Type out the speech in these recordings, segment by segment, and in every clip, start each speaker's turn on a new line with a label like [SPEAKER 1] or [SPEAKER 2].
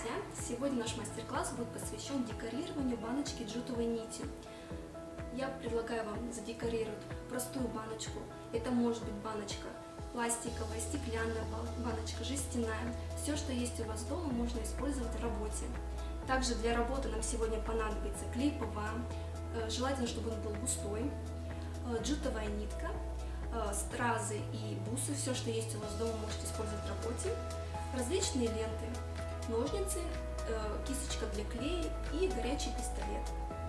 [SPEAKER 1] друзья! Сегодня наш мастер-класс будет посвящен декорированию баночки джутовой нити. Я предлагаю вам задекорировать простую баночку. Это может быть баночка пластиковая, стеклянная баночка, жестяная. Все, что есть у вас дома, можно использовать в работе. Также для работы нам сегодня понадобится клей ПВА, желательно, чтобы он был густой, джутовая нитка, стразы и бусы. Все, что есть у вас дома, можете использовать в работе. Различные ленты, ножницы, кисточка для клея и горячий пистолет.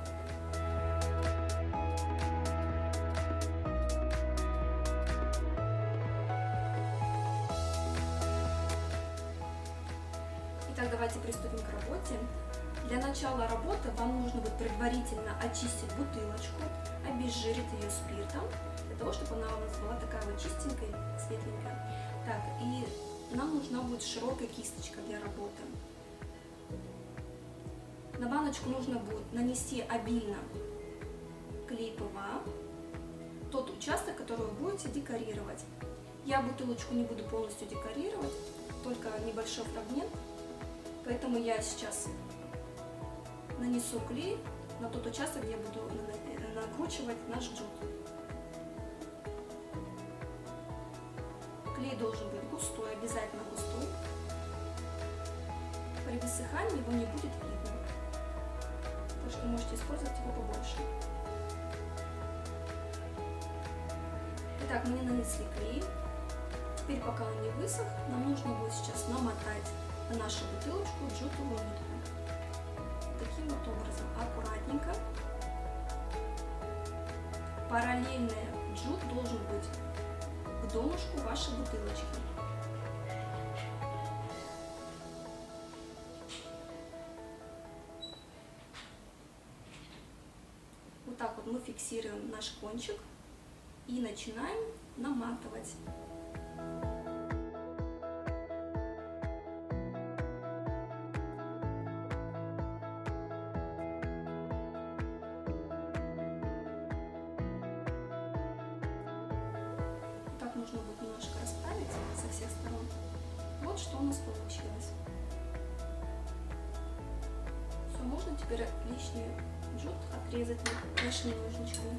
[SPEAKER 1] Итак, давайте приступим к работе. Для начала работы вам нужно будет предварительно очистить бутылочку, обезжирить ее спиртом, для того, чтобы она у нас была такая вот чистенькая, светленькая. Так, и нам нужна будет широкая кисточка для работы. На баночку нужно будет нанести обильно клей ПВА, тот участок, который вы будете декорировать. Я бутылочку не буду полностью декорировать, только небольшой фрагмент, поэтому я сейчас нанесу клей на тот участок, где я буду накручивать наш джут. Клей должен быть густой, обязательно густой. При высыхании его не будет видно, так что можете использовать его побольше. Итак, мы нанесли клей. Теперь, пока он не высох, нам нужно будет сейчас намотать на нашу бутылочку джутовую нитку. Таким вот образом, аккуратненько. Параллельно джут должен быть к донышку вашей бутылочки. Вот так вот мы фиксируем наш кончик и начинаем наматывать. Так нужно будет немножко расправить со всех сторон. Вот что у нас получилось. Все, можно теперь лишний джут отрезать нашими ножничками.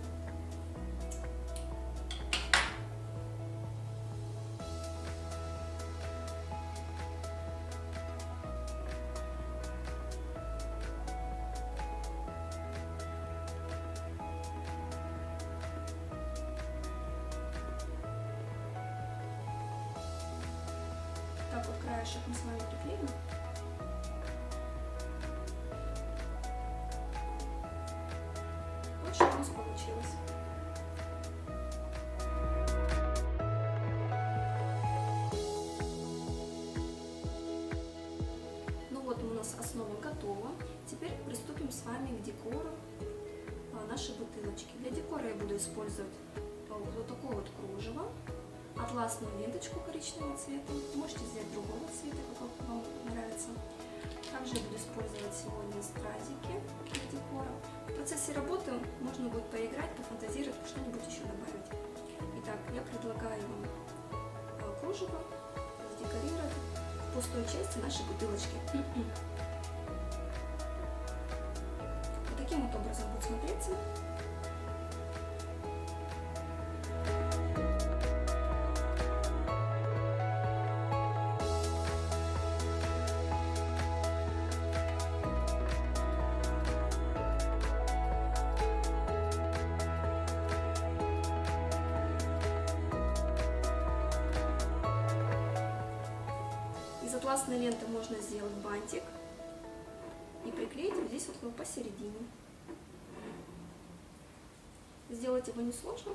[SPEAKER 1] Так вот краешек мы с вами приклеим. Вот что у нас получилось. Ну вот у нас основа готова. Теперь приступим с вами к декору нашей бутылочки. Для декора я буду использовать вот такое вот кружево, атласную ленточку коричневого цвета. Можете взять другого цвета, как вам нравится. Также я буду использовать сегодня стразики для декора. В процессе работы можно будет поиграть, пофантазировать, что-нибудь еще добавить. Итак, я предлагаю вам кружево задекорировать в пустой части нашей бутылочки. Вот таким вот образом будет смотреться. Из атласной ленты можно сделать бантик и приклеить вот здесь вот посередине. Сделать его несложно.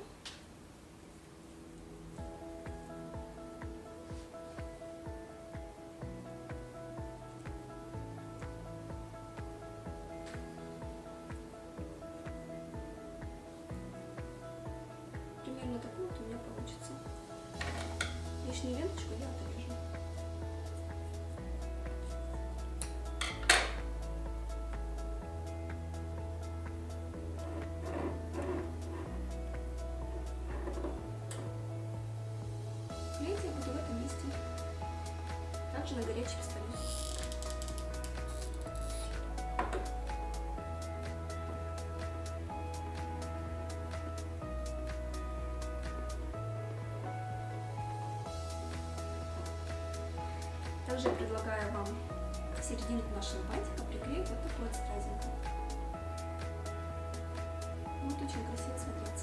[SPEAKER 1] Примерно такой вот у меня получится. Лишнюю ленточку я отрежу. Клеить я буду в этом месте. Также на горячий пистолет. Также я предлагаю вам серединку нашего бантика приклеить вот такой вот стразинкой. Вот очень красиво смотрится.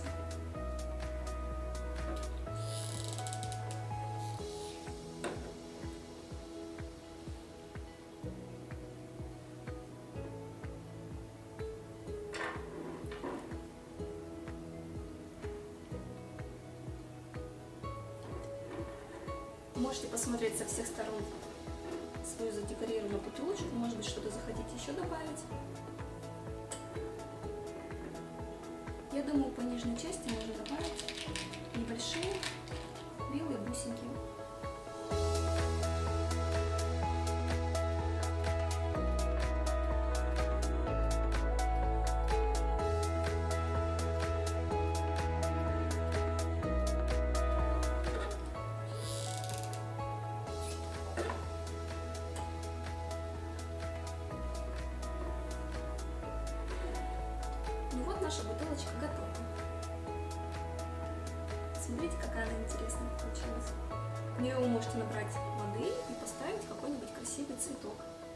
[SPEAKER 1] Можете посмотреть со всех сторон свою задекорированную бутылочку, может быть, что-то захотите еще добавить. Я думаю, по нижней части можно добавить небольшие белые бусинки. Ну вот наша бутылочка готова. Смотрите, какая она интересная получилась. В нее вы можете набрать воды и поставить какой-нибудь красивый цветок.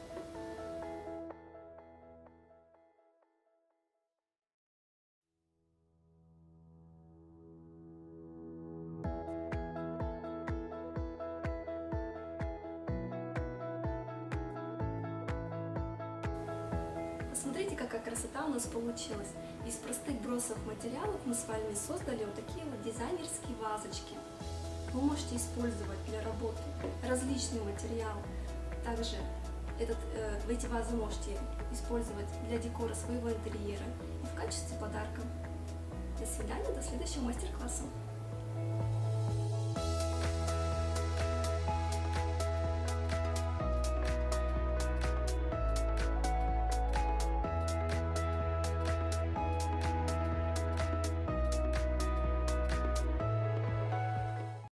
[SPEAKER 1] Посмотрите, какая красота у нас получилась. Из простых бросовых материалов мы с вами создали вот такие вот дизайнерские вазочки. Вы можете использовать для работы различные материалы. Также эти вазы можете использовать для декора своего интерьера и в качестве подарка. До свидания, до следующего мастер-класса.